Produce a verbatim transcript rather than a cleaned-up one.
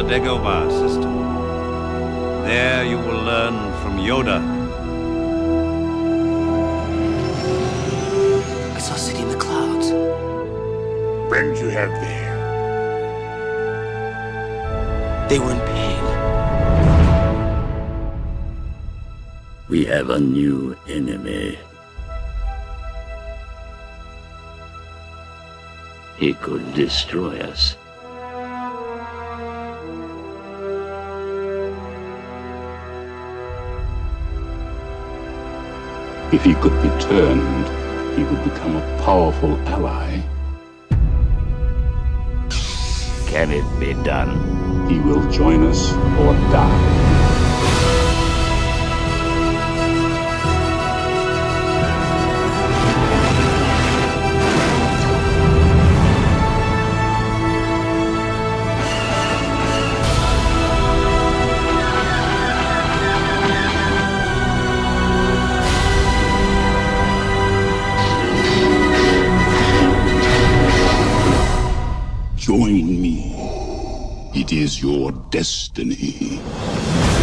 Dagobah system. There you will learn from Yoda. I saw a city in the clouds. When did you have there? They were in pain. We have a new enemy. He could destroy us. If he could be turned, he would become a powerful ally. Can it be done? He will join us or die. Join me. It is your destiny.